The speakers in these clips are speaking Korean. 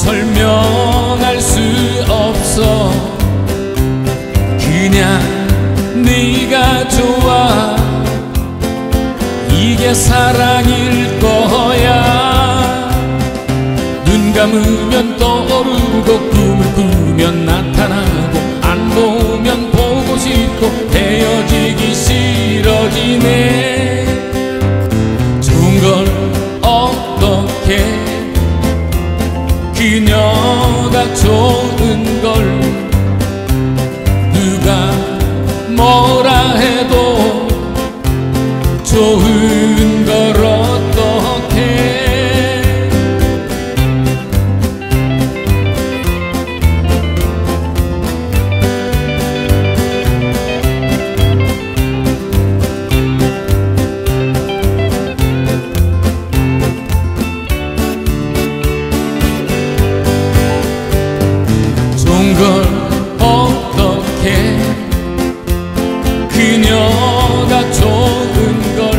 설명할 수 없어. 그냥 네가 좋아. 이게 사랑일 거야. 눈 감으면 떠오르고 꿈을 꾸면 나타나고 안 보면 보고 싶고 헤어지기 싫어지네. 좋은 걸 어떻게 그녀가 좋은 걸 누가 뭐라 해도 좋은 걸 어떡해. 좋은 걸 어떡해. 그녀가 좋은 걸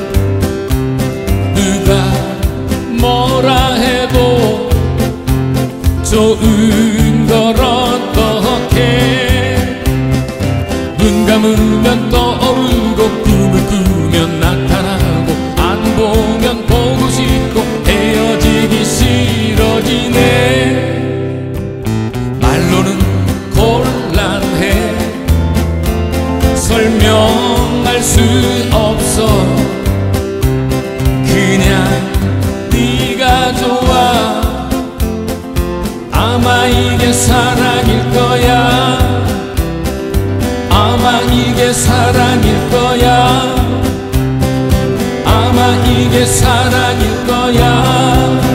누가 뭐라 해도 좋은 걸 어떡해. 눈 감으면 떠오르고 꿈을 꾸면 나타나고 안 보면 보고 싶고 헤어지기 싫어지네. 말로는 곤란해. 설명할 수 없어. 그냥 네가 좋아. 아마 이게 사랑일 거야. 아마 이게 사랑일 거야. 아마 이게 사랑일 거야.